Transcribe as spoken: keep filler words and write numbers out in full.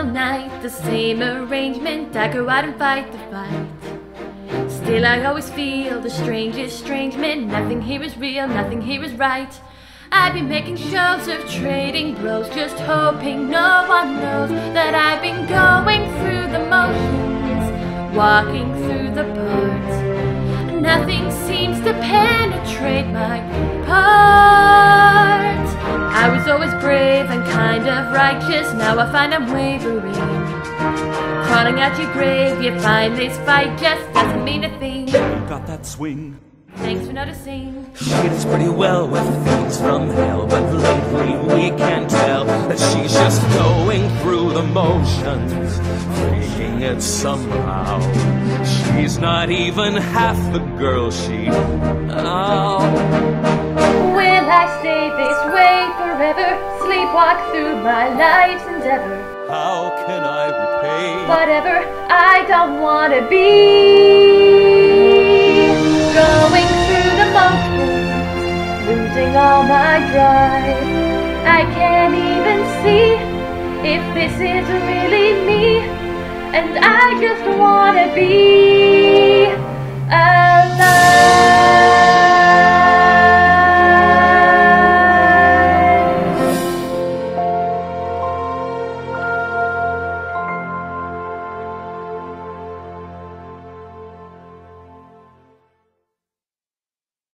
single night, the same arrangement, I go out and fight the fight. Still I always feel the strangest estrangement. Nothing here is real, nothing here is right. I've been making shows of trading blows, just hoping no one knows that I've been going through the motions, walking through the parts. Nothing seems to penetrate my heart. I was always brave and kind of righteous, now I find I'm wavering. Crawling out your grave, you find this fight just doesn't mean a thing. Got that swing. Thanks for noticing. She does pretty well with things from hell, but lately we can tell that she's just going through the motions, faking it somehow. She's not even half the girl she... Oh. Will I stay this way forever? Sleepwalk through my life's endeavor. How can I repay Whatever I don't wanna be? Going through the motions, losing all my drive. I can't even see if this is really me, and I just wanna be alive.